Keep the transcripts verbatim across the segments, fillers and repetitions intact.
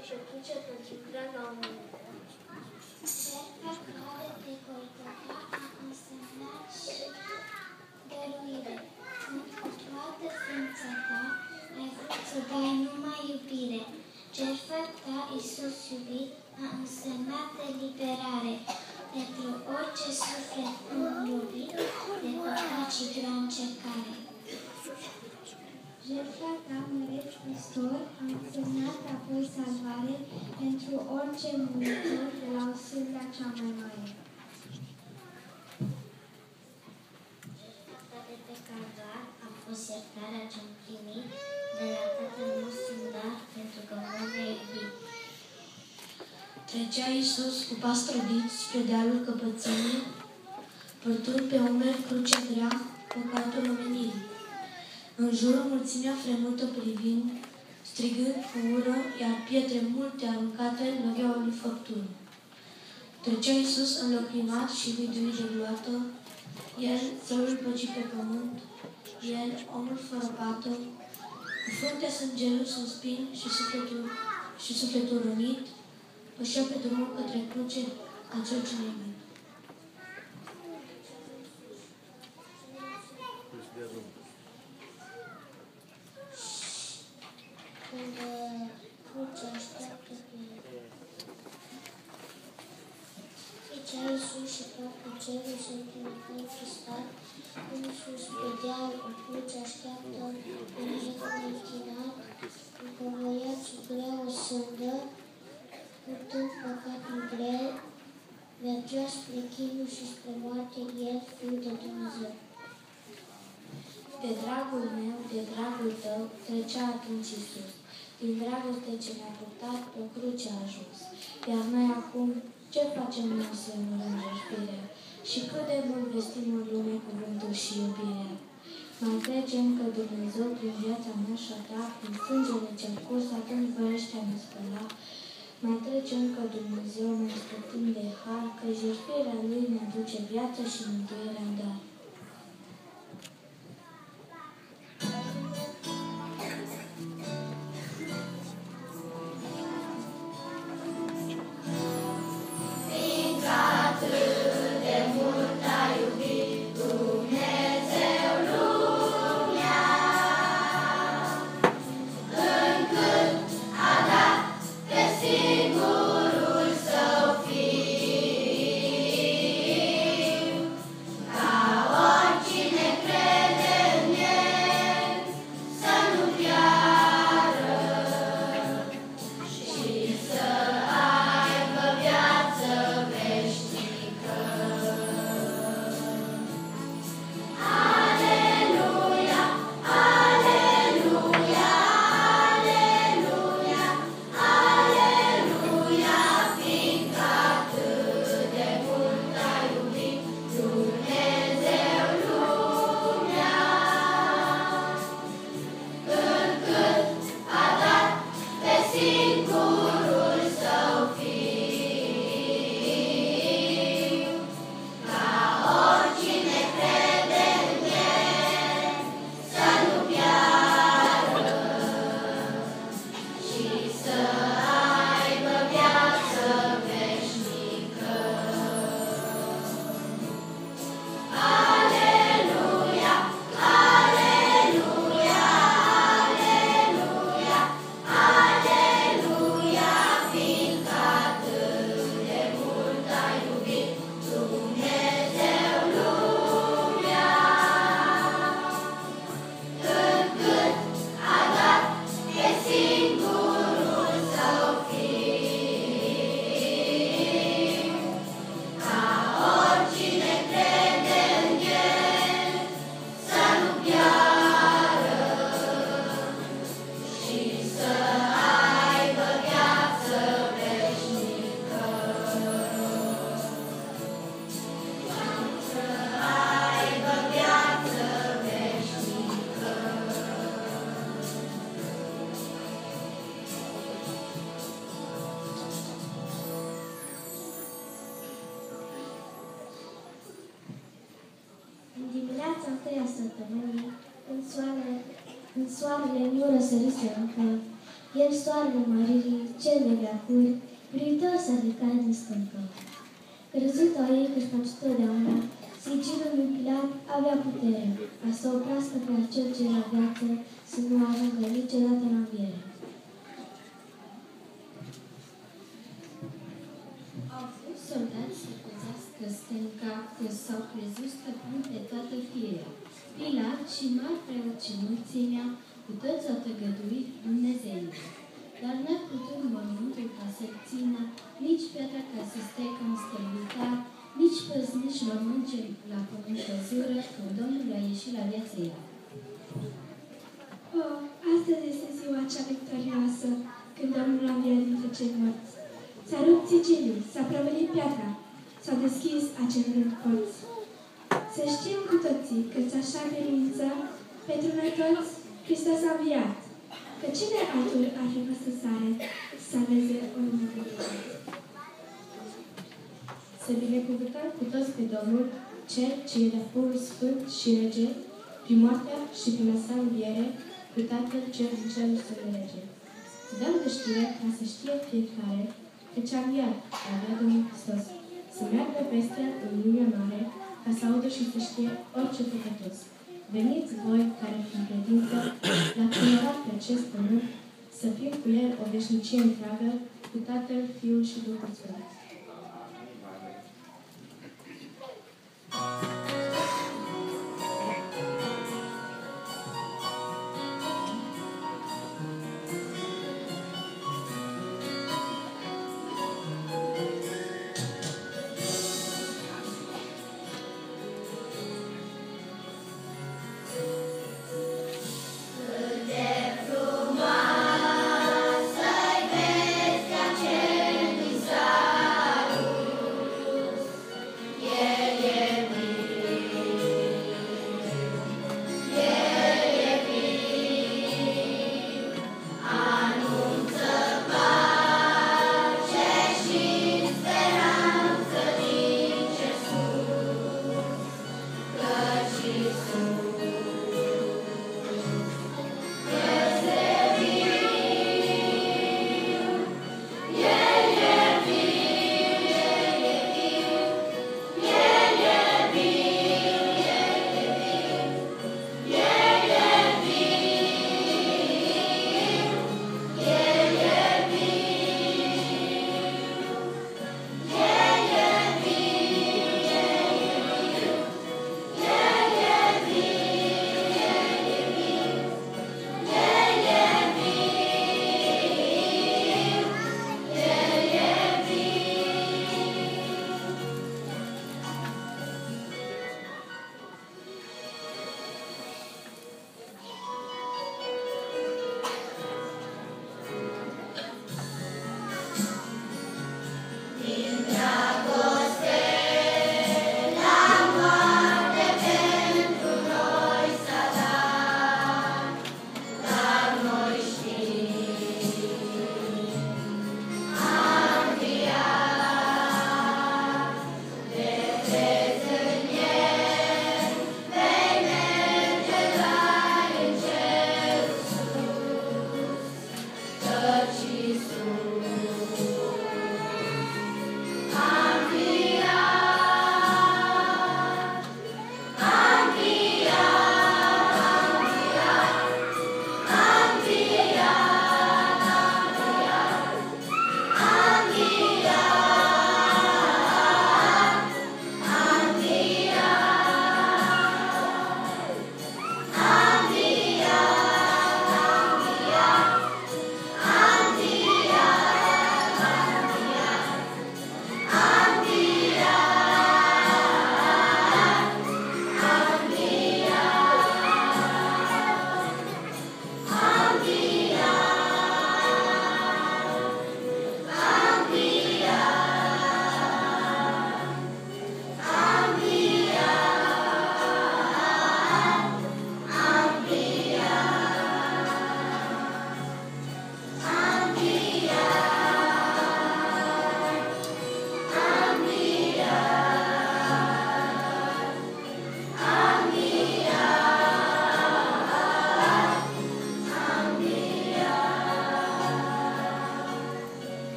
și o cruce pentru hrana omului. Jertfa care de Golgota a însemnat și dăruire. Când cu toată ființa ta ai vrut să dai numai iubire. Jertfa ta, Iisus iubit, a însemnat eliberare pentru orice suflet înrobit de păcat și grea încercare. Jertfa ta, măreț păstor, a însemnat apoi salvare pentru orice muritor de la osândea cea mai mare. Jertfa ta de pe Calvar a fost iertarea ce-am primit de la Tatăl nostru în dar, pentru că mult ne-a iubit. Trecea Iisus cu pas trăbit spre dealul căpățânii, purtând pe umeri crucea grea, păcatul omenirii. În jurul mulțimea fremută privind, strigând cu ură, iar pietre multe aruncate lăgeau lui făptură. Trecea Iisus înlăcrimat și viduit de gloată, El, țărul păcit pe pământ, El, omul fără pată, cu fruntea sângerând suspin și sufletul, și sufletul rănit, pășea pe drumul către cruce ca cel ce ne-a iubit. Când crucea așteaptă pe Trecea Iisus și toată cerul se întâlnită închistat, în sus pe deal o cruce așteaptă pe negru închinat, înconvoiat sub grea o sândă, purtând păcatul greu, mergea spre chinul și spre moarte, El, Fiul de Dumnezeu. De dragul meu, de dragul tău, trecea atunci Iisus. Din dragoste ce ne-a purtat, pe cruce a ajuns. Iar noi acum, ce facem noi să urmărim jertfirea? Și cât de mult vestim în lume cuvântul și iubirea? Mai trecem că Dumnezeu, prin viața mea și a ta, prin sângele ce-a curs, atunci voiește a ne spăla. Mai trecem că Dumnezeu mă stăpân de har, că jertfirea Lui ne aduce viață și mântuirea în dar. săptămânii, când soarele, când soarele nu răsărise încă, El soarele măririi, cel de veacuri, privitor s-a ridicat din stâncă. Crezut au ei că-și face totdeauna, sigilul lui Pilat avea putere, a să oprească pe acel ce era viață, să nu ajungă niciodată în înviere. Au fost soldați să păzească stânca, că s-au crezut stăpâni pe toată firea. Pilat și mari preoți și mulțimea, cu toți au tăgăduit Dumnezeile. Dar n-a putut mormântul ca să-l țină, nici piatra ca să stea ca un stăbilitar, nici păznici mormânt ce la pământ căzură, când Domnul a ieșit la viața ea. Oh, astăzi este ziua cea victorioasă, când Domnul a înviat dintre cei morți. S-a rupt sigiliul, s-a prăvălit piatra, s-au deschis acel rând porți. Să știm cu toții că-ți așa credință, pentru noi toți, Hristos a înviat. Că cine altul ar fi vrut să sare, să salveze omul păcătos? Să binecuvântăm cu toți pe Domnul, Cel ce e de pur sfânt și rege, prin moartea și prin a sa înviere, cu Tatăl cel din cerul să ne rege. Să dăm de știre ca să știe fiecare că ce-a înviat, a înviat Domnul Hristos, să meargă peste în lumea mare, ca să audă și să știe orice păcătos. Veniți voi, care prin credință l-a cunorat pe acest pământ, să fim cu El o veșnicie întreagă, cu Tatăl, Fiul și Duhul Sfânt. Frumoasă-i vezi ca cer din sar,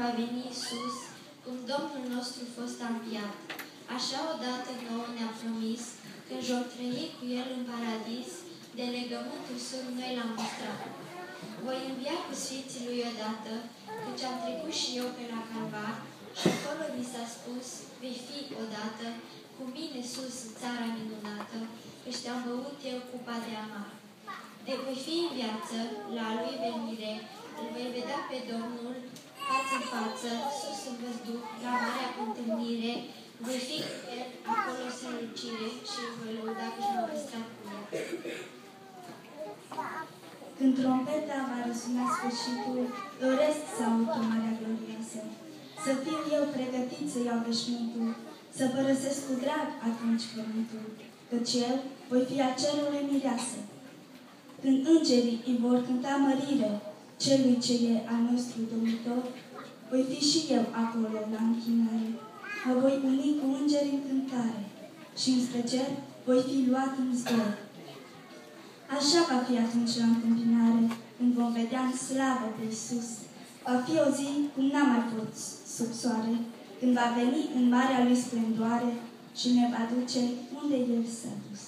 va veni Iisus, cum Domnul nostru fost a înviat. Așa odată nouă ne-a promis, când vom trăi cu El în paradis, de legământul său noi l-am mostrat. Voi învia cu Sfinții Lui odată, căci am trecut și eu pe la Calvar, și acolo mi s-a spus, vei fi odată, cu mine sus în țara minunată, căci te-am băut eu cupa de amar. De voi fi în viață, la Lui venire, îl voi vedea pe Domnul, față în față, sus în văzduh, la marea întâlnire, voi fi cu El, acolo strălucire, și îl voi lăuda că m-a păstrat cu El. Când trompeta va răsuna sfârșitul, doresc să aud chemarea glorioasă. Să fiu eu pregătit să iau veșmântul, să părăsesc cu drag atunci pământul, căci eu voi fi a cerului mireasă. Când îngerii îi vor cânta mărire celui ce e al nostru domnitor, voi fi și eu acolo la închinare. Mă voi uni cu îngeri în cântare și înspre cer voi fi luat în zbor. Așa va fi atunci la întâmpinare, când vom vedea în slavă pe Iisus. Va fi o zi cum n-a mai fost sub soare, când va veni în marea Lui splendoare și ne va duce unde El s-a dus.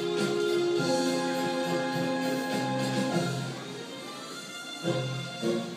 Thank you.